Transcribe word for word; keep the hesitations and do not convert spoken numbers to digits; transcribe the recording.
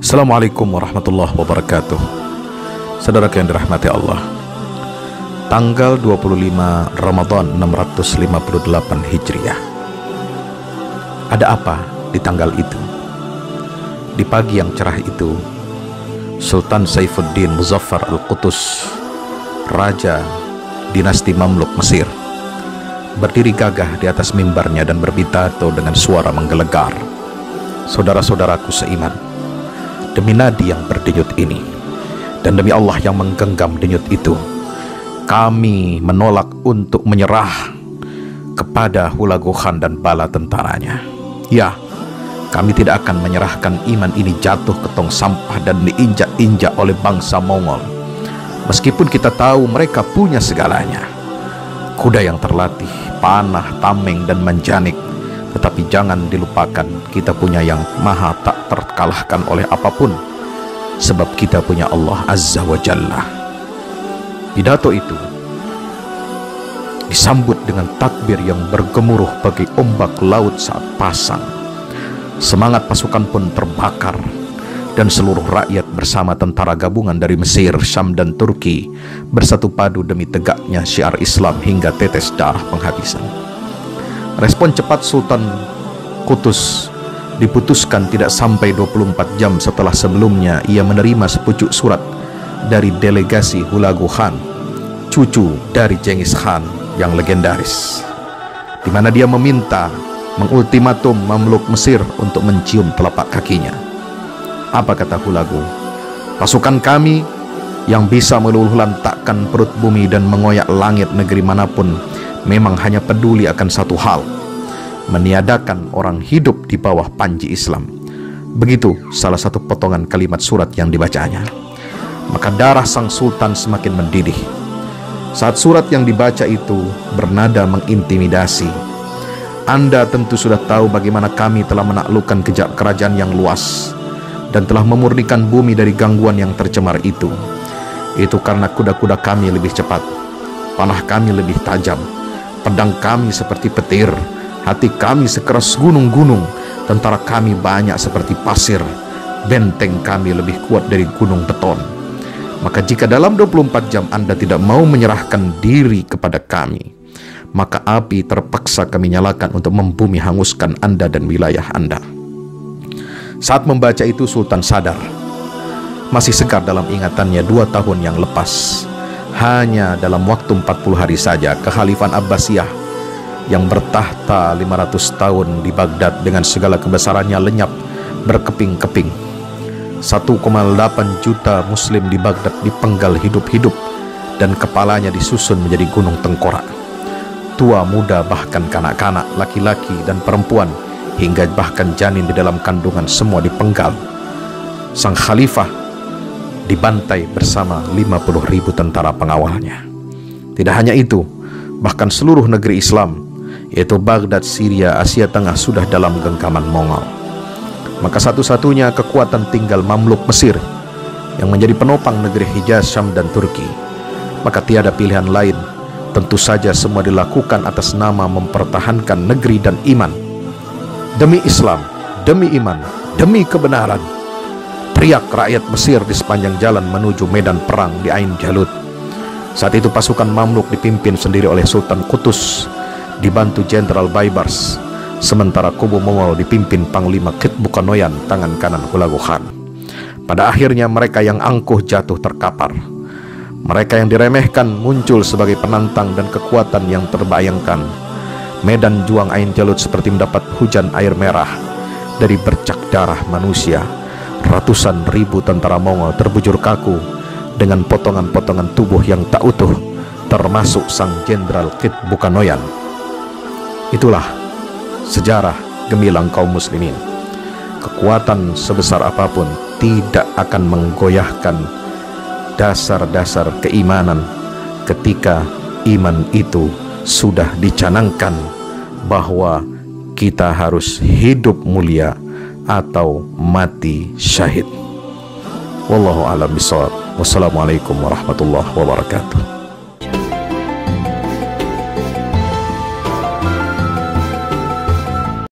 Assalamualaikum warahmatullahi wabarakatuh. Saudara yang dirahmati Allah, tanggal dua puluh lima Ramadan enam ratus lima puluh delapan Hijriah. Ada apa di tanggal itu? Di pagi yang cerah itu, Sultan Saifuddin Muzaffar Al-Qutus, Raja dinasti Mamluk Mesir, berdiri gagah di atas mimbarnya dan berpidato dengan suara menggelegar. Saudara-saudaraku seiman, demi nadi yang berdenyut ini, dan demi Allah yang menggenggam denyut itu, kami menolak untuk menyerah kepada Hulagu Khan dan bala tentaranya. Ya, kami tidak akan menyerahkan iman ini jatuh ke tong sampah dan diinjak-injak oleh bangsa Mongol. Meskipun kita tahu mereka punya segalanya, kuda yang terlatih, panah, tameng, dan manjanik, tetapi jangan dilupakan kita punya yang maha tak terkalahkan oleh apapun, sebab kita punya Allah Azza wa Jalla. Pidato itu disambut dengan takbir yang bergemuruh bagi ombak laut saat pasang. Semangat pasukan pun terbakar, dan seluruh rakyat bersama tentara gabungan dari Mesir, Syam, dan Turki bersatu padu demi tegaknya syiar Islam hingga tetes darah penghabisan. Respon cepat Sultan Qutus diputuskan tidak sampai dua puluh empat jam setelah sebelumnya ia menerima sepucuk surat dari delegasi Hulagu Khan, cucu dari Genghis Khan yang legendaris, di mana dia meminta mengultimatum Mamluk Mesir untuk mencium telapak kakinya. Apa kata Hulagu? Pasukan kami yang bisa meluluh lantakkan perut bumi dan mengoyak langit negeri manapun memang hanya peduli akan satu hal: meniadakan orang hidup di bawah panji Islam. Begitu salah satu potongan kalimat surat yang dibacanya. Maka darah sang sultan semakin mendidih saat surat yang dibaca itu bernada mengintimidasi. Anda tentu sudah tahu bagaimana kami telah menaklukkan kejak kerajaan yang luas dan telah memurnikan bumi dari gangguan yang tercemar itu. Itu karena kuda-kuda kami lebih cepat, panah kami lebih tajam, pedang kami seperti petir, hati kami sekeras gunung-gunung, tentara kami banyak seperti pasir, benteng kami lebih kuat dari gunung beton. Maka jika dalam dua puluh empat jam Anda tidak mau menyerahkan diri kepada kami, maka api terpaksa kami nyalakan untuk membumi hanguskan Anda dan wilayah Anda. Saat membaca itu Sultan sadar, masih segar dalam ingatannya dua tahun yang lepas. Hanya dalam waktu empat puluh hari saja Kekhalifan Abbasiyah yang bertahta lima ratus tahun di Baghdad dengan segala kebesarannya lenyap berkeping-keping. satu koma delapan juta muslim di Baghdad dipenggal hidup-hidup dan kepalanya disusun menjadi gunung tengkorak. Tua muda bahkan kanak-kanak, laki-laki dan perempuan, hingga bahkan janin di dalam kandungan semua dipenggal. Sang khalifah dibantai bersama lima puluh ribu tentara pengawalnya. Tidak hanya itu, bahkan seluruh negeri Islam, yaitu Baghdad, Syria, Asia Tengah sudah dalam genggaman Mongol. Maka satu-satunya kekuatan tinggal Mamluk Mesir yang menjadi penopang negeri Hijaz, Syam, dan Turki. Maka tiada pilihan lain, tentu saja semua dilakukan atas nama mempertahankan negeri dan iman. Demi Islam, demi iman, demi kebenaran, teriak rakyat Mesir di sepanjang jalan menuju medan perang di Ain Jalut. Saat itu pasukan Mamluk dipimpin sendiri oleh Sultan Qutus, dibantu Jenderal Baibars, sementara kubu Mongol dipimpin Panglima Kit Bukanoyan, tangan kanan Hulagu Khan. Pada akhirnya mereka yang angkuh jatuh terkapar. Mereka yang diremehkan muncul sebagai penantang dan kekuatan yang terbayangkan. Medan juang Ain Jalut seperti mendapat hujan air merah dari bercak darah manusia. Ratusan ribu tentara Mongol terbujur kaku dengan potongan-potongan tubuh yang tak utuh, termasuk sang Jenderal Kit Bukanoyan. Itulah sejarah gemilang kaum muslimin. Kekuatan sebesar apapun tidak akan menggoyahkan dasar-dasar keimanan ketika iman itu sudah dicanangkan bahwa kita harus hidup mulia atau mati syahid. Wallahu a'lam bishawab. Wassalamualaikum warahmatullahi wabarakatuh.